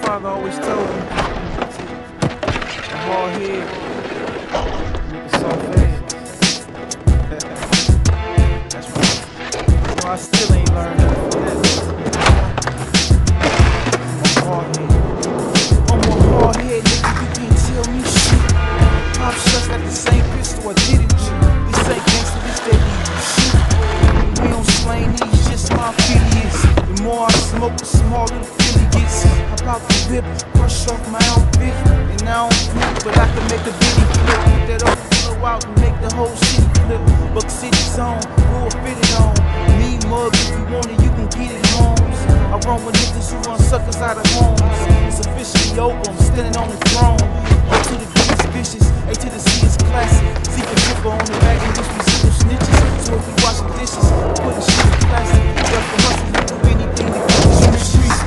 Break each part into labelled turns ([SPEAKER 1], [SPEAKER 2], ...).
[SPEAKER 1] father always told me, a hard head, make a soft ass. That's right. You know, I still ain't learned nothing from that. I'm a hard head. I'm a hard head, nigga, you can't tell me shit. Pop Shots got the same pistol I didn't you. This ain't gangsta, this that you shoot. We don't slang these, just my affiliates. The more I smoke, the smaller the Philly gets. About the whip, brush off my outfit. And I don't flip, but I can make a bitty flip. Put that overflow out and make the whole city flip. Buck City zone, full fitted on. Me mug, if you want it, you can get it, homes. I run with niggas who run suckers out of homes. It's officially over, I'm standing on the throne. Up to the biggest vicious, A to the C is classic. See the zipper on the bag and just be simple snitches. So if we washing dishes, putting shit in plastic. Just for hustle, we do anything to get this in the streets.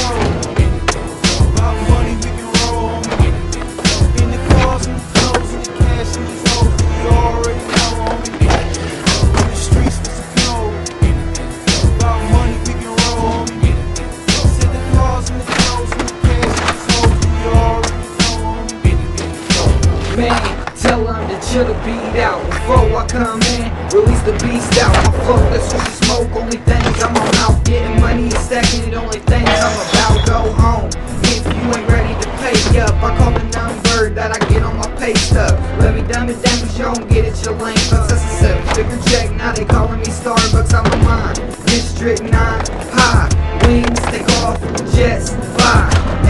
[SPEAKER 1] About money we can roll on me. In the cars and the clothes and the cash and these hoes, you already know on me. In the streets with the clothes. About money we can roll on me. Said the cars and the clothes and the cash and these hoes, you already know on me.
[SPEAKER 2] Man, tell them to chill the beat out before I come in. Release the beast out. My flow, that's what you smoke. Only things I'm on out getting money and stacking it. Only things I'm about go home. If you ain't ready to pay up, I call the number that I get on my pay stub. Let me dumb it down 'cause you don't get it, your lame bucks. That's a 7-figure check. Now they calling me Starbucks. I'm a mine. District 9 high. Wings take off. Jets fly.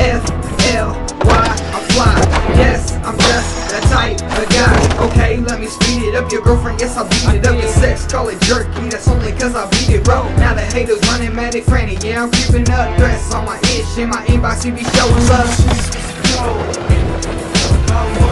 [SPEAKER 2] FLY. I fly. Yes, I'm just that type of guy. Okay, let me speed it up. Your girlfriend, yes, I'll beat it up. Your sex, call it jerky. That's only 'cause I beat it, bro. Now the haters running mad, they frantic. Yeah, I'm creeping up. Dress on my ish. In my inbox, you be showing love.